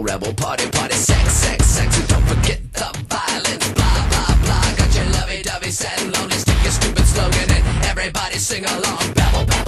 rebel. Party, party, sex, sex, sex, and don't forget the violence. Blah, blah, blah, got your lovey-dovey sad and lonely. Stick your stupid slogan and everybody sing along. Babble, babble.